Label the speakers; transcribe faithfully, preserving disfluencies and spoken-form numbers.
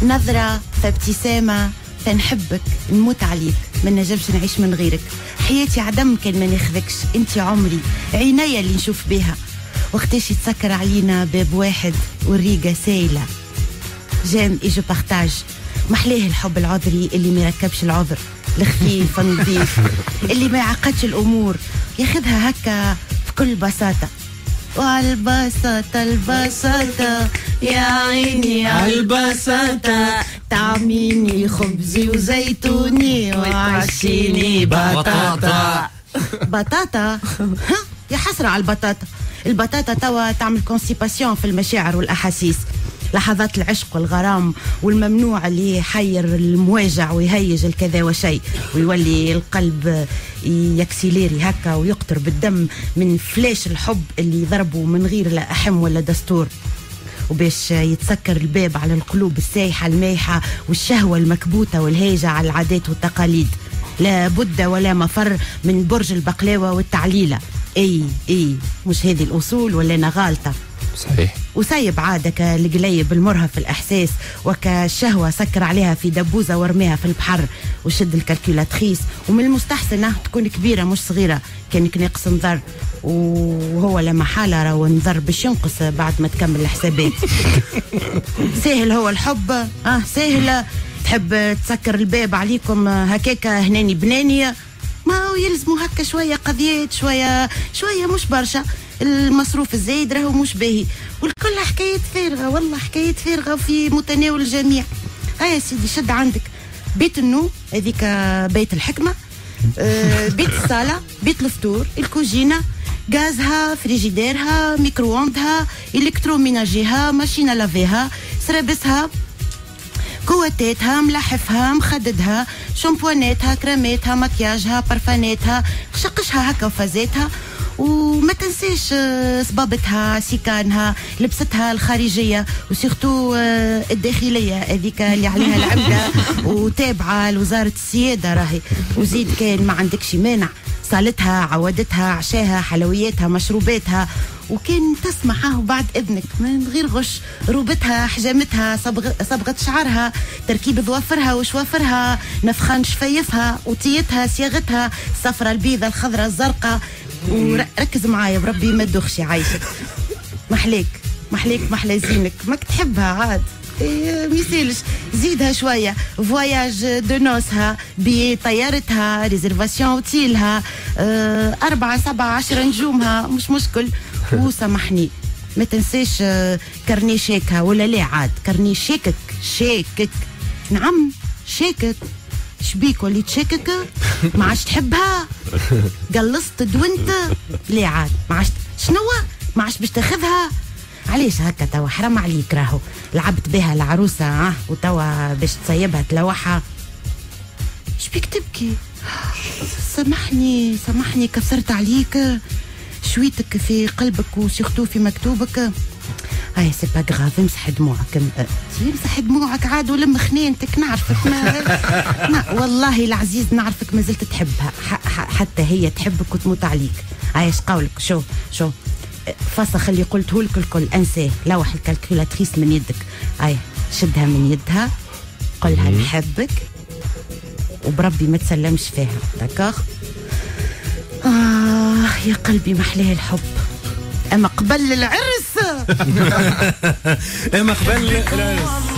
Speaker 1: نظرة فابتسامة فنحبك نموت عليك ما نجمش نعيش من غيرك. حياتي عدم كان ما ناخذكش، انت عمري عينيا اللي نشوف بها. وقتاش يتسكر علينا باب واحد والريقة سايلة. جام اي جو بارتاج. محلاه الحب العذري اللي ما يركبش العذر، الخفيف النظيف اللي ما يعقدش الامور، ياخذها هكا بكل بساطة. والبساطة البساطة يا عيني عالبساطة، طعميني خبزي وزيتوني وعشيني بطاطا. بطاطا يا حسرة على البطاطا. البطاطا توا تعمل كونسيباسيون في المشاعر والأحاسيس، لحظات العشق والغرام والممنوع اللي يحير المواجع ويهيج الكذا وشيء، ويولي القلب يكسيليري هكا ويقطر بالدم من فلاش الحب اللي ضربه من غير لا أحم ولا دستور. وباش يتسكر الباب على القلوب السايحة المايحة والشهوة المكبوتة والهيجة على العادات والتقاليد، لا بد ولا مفر من برج البقلاوة والتعليلة. اي اي مش هذه الأصول ولا أنا غالطة؟
Speaker 2: صحيح.
Speaker 1: وسايب عادك القليب المرهف الإحساس وكالشهوة سكر عليها في دبوزة ورميها في البحر وشد الكالكولاتريس. ومن المستحسن تكون كبيرة مش صغيرة، كانك ناقص نظر، وهو لما حالة راهو نظر باش ينقص بعد ما تكمل الحسابات. سهل هو الحب؟ اه سهل. تحب تسكر الباب عليكم هكاكا هناني بناني؟ ما هو يلزموا هكا شوية قضيات، شوية شوية مش برشا. المصروف الزايد راهو مش باهي، والكل حكايات فارغة، والله حكايات فارغة في متناول الجميع. هيا سيدي شد عندك بيت النوم هذيك بيت الحكمة، آه بيت الصالة، بيت الفطور، الكوجينة، غازها، فريجيديرها، ميكرووندها، الكتروميناجيها، ماشينة لافيها، سرابسها، كواتاتها، ملاحفها، مخددها، شامبواناتها، كراماتها، مكياجها، برفاناتها، شقشها هكا وفازاتها. وما تنسيش صبابتها، سيكانها، لبستها الخارجية، وسيرتو الداخلية هذيك اللي عليها العمدة وتابعة لوزارة السيادة راهي. وزيد كان ما عندكش مانع صالتها، عودتها، عشاها، حلوياتها، مشروباتها، وكان تسمعها وبعد إذنك من غير غش، روبتها، حجامتها، صبغ... صبغة شعرها، تركيب ظوافرها وشوافرها، نفخان شفيفها، وطيتها، صياغتها، الصفرة البيضة الخضراء الزرقاء. وركز معايا بربي ما تدخش عايشك. محليك محليك محلى زينك، ماك تحبها عاد إيه ميسالش. زيدها شوية فواياج دو نوسها، بي طيارتها، ريزرفاسيون اوتيلها، اه أربعة سبعة عشرة نجومها مش مشكل. وسامحني ما تنساش اه كارني شيكها ولا لا عاد كارني شيكك شيكك. نعم شيكك. شبيك وليت شاكك؟ ما عادش تحبها؟ قلصت دونت؟ ليه عاد؟ ما عادش شنو؟ ما عادش باش تاخذها؟ علاش هكا توا حرام عليك راهو لعبت بها العروسة اه وتوا باش تصيبها تلوحها. شبيك تبكي؟ سامحني سامحني كسرت عليك شويتك في قلبك وسيرتو في مكتوبك. هاي سي با غراف، امسح دموعك، امسح دموعك عاد ولم خنينتك. نعرفك ما, ما والله العزيز نعرفك ما زلت تحبها، حتى هي تحبك وتموت عليك. هاي اش قولك؟ شو شو فسخ اللي قلته لك الكل، انساه. لوح الكالكولاتريس من يدك، هاي شدها من يدها، قلها نحبك وبربي ما تسلمش فيها. داكوغ؟ آه يا قلبي محلاه الحب. أما قبل العرس
Speaker 2: أما قبل العرس